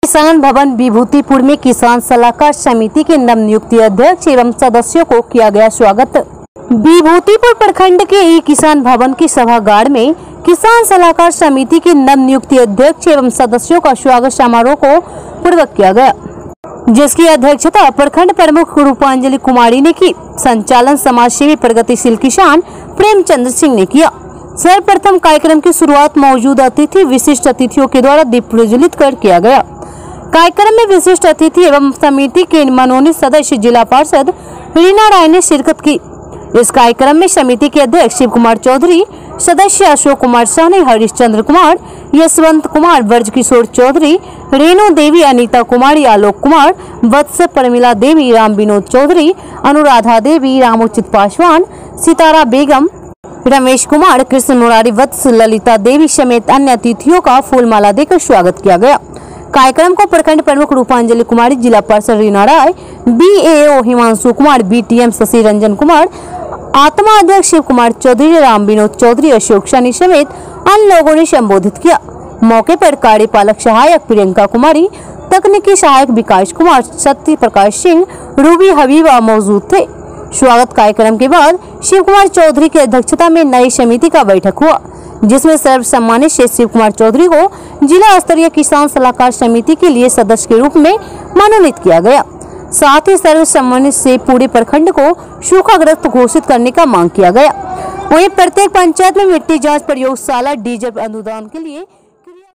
किसान भवन विभूतिपुर में किसान सलाहकार समिति के नवनियुक्त अध्यक्ष एवं सदस्यों को किया गया स्वागत। विभूतिपुर प्रखंड के ई किसान भवन की सभागार में किसान सलाहकार समिति के नवनियुक्त अध्यक्ष एवं सदस्यों का स्वागत समारोह को पूर्वक किया गया, जिसकी अध्यक्षता प्रखंड प्रमुख रूपांजलि कुमारी ने की। संचालन समाजसेवी प्रगतिशील किसान प्रेमचंद्र सिंह ने किया। सर्वप्रथम कार्यक्रम की शुरुआत मौजूद अतिथि विशिष्ट अतिथियों के द्वारा दीप प्रज्वलित कर किया गया। कार्यक्रम में विशिष्ट अतिथि एवं समिति के मनोनीत सदस्य जिला पार्षद रीना राय ने शिरकत की। इस कार्यक्रम में समिति के अध्यक्ष शिव कुमार चौधरी, सदस्य अशोक कुमार साहनी, हरिश्चंद्र कुमार, यशवंत कुमार, ब्रज किशोर चौधरी, रेणु देवी, अनीता कुमारी, आलोक कुमार, वत्स, परमिला देवी, राम विनोद चौधरी, अनुराधा देवी, रामोचित पासवान, सितारा बेगम, रमेश कुमार, कृष्ण मुरारी, वत्स, ललिता देवी समेत अन्य अतिथियों का फूलमाला देकर स्वागत किया गया। कार्यक्रम को प्रखंड प्रमुख रूपांजलि कुमारी, जिला पार्षद रीना राय, BAO हिमांशु कुमार, BTM शशि रंजन कुमार, आत्मा अध्यक्ष शिव कुमार चौधरी, राम विनोद चौधरी, अशोक साहनी समेत अन्य लोगों ने संबोधित किया। मौके पर कार्यपालक सहायक प्रियंका कुमारी, तकनीकी सहायक विकास कुमार, सत्य प्रकाश सिंह, रूबी हबीबा मौजूद थे। स्वागत कार्यक्रम के बाद शिव कुमार चौधरी की अध्यक्षता में नई समिति का बैठक हुआ, जिसमें सर्व सम्मानित श्री शिव कुमार चौधरी को जिला स्तरीय किसान सलाहकार समिति के लिए सदस्य के रूप में मनोनीत किया गया। साथ ही सर्व सम्मानित से पूरे प्रखंड को सूखाग्रस्त घोषित करने का मांग किया गया। वहीं प्रत्येक पंचायत में मिट्टी जांच प्रयोगशाला, डीजल अनुदान के लिए